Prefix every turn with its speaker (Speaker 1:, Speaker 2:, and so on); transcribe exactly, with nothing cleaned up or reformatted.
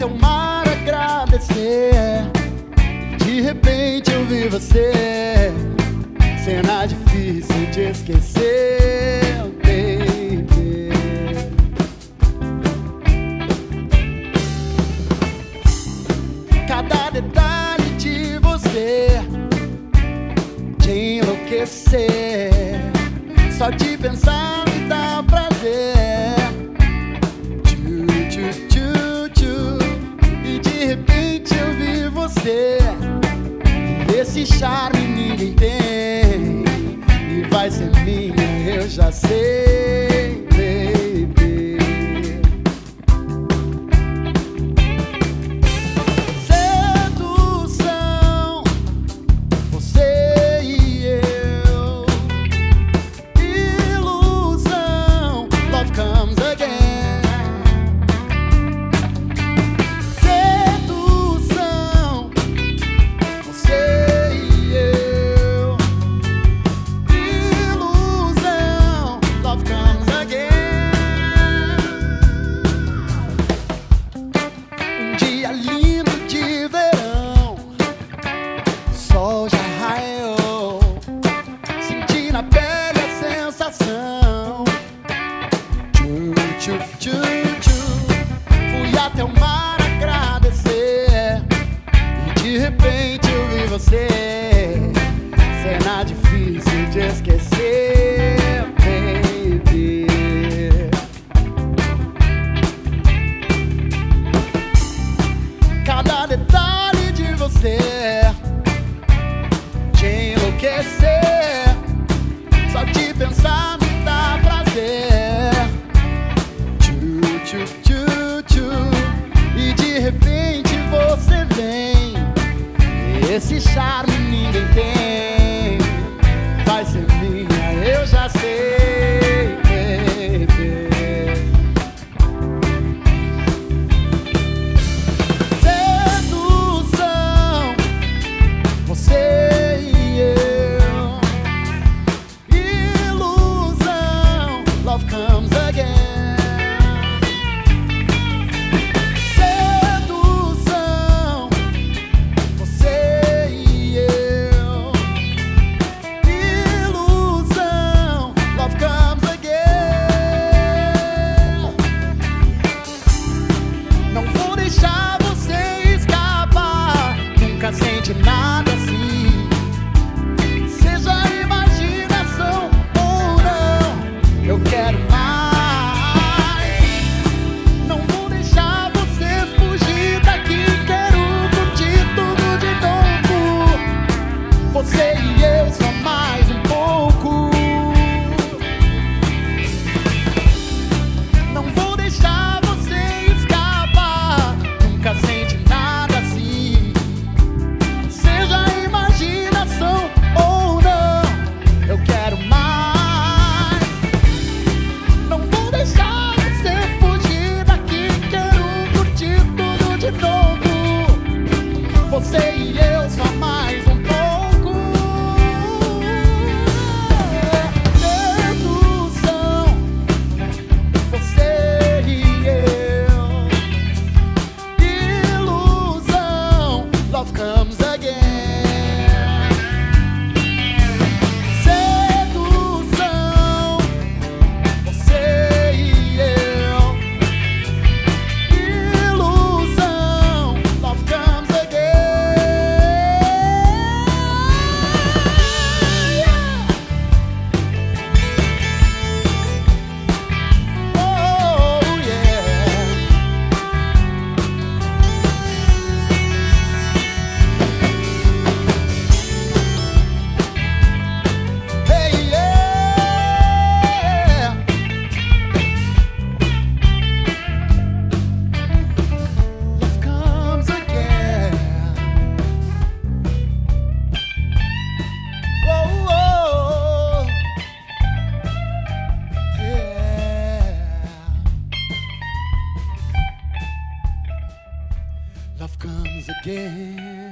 Speaker 1: até o mar agradecer. De repente eu vi você, cena difícil de esquecer, baby. Cada detalhe de você te enlouquecer, só de pensar me dá prazer. Tchu, tchu, tchu, tchu. E de repente eu vi você, esse charme ninguém tem, e vai ser minha, eu já sei, baby. Sedução, você e eu. Ilusão, love comes again. Sedução, você e eu. Ilusão, love comes again. Um dia lindo de verão, o sol já raiou, senti na pele a sensação. Tchu, tchu, tchu, tchu. Fui até o mar agradecer, e de repente eu vi você, cena difícil de esquecer, baby. Cada detalhe de você te enlouquecer, só de pensar me dá prazer. Tchu, tchu, tchu, tchu. E de repente você vem, esse charme ninguém tem, vai ser minha, eu já sei, baby. Sedução, você e eu. Ilusão, love comes again. Sedução, você e eu. Ilusão, love comes again. Não vou deixar você escapar, nunca sente nada assim, seja imaginação ou não, eu quero mais. Não vou deixar você fugir daqui, quero curtir tudo de novo. Você e eu, só mais um pouco. Não vou deixar você escapar, nunca sente nada assim, seja imaginação ou não, eu quero mais. Não vou deixar você fugir daqui, quero curtir tudo de novo. Você e eu, só mais um pouco. Sedução, você e eu. Ilusão, love comes again. Sedução, você e eu. Ilusão, love comes again. Oh yeah. Hey yeah. Love comes again. Oh, oh, yeah. Love comes again.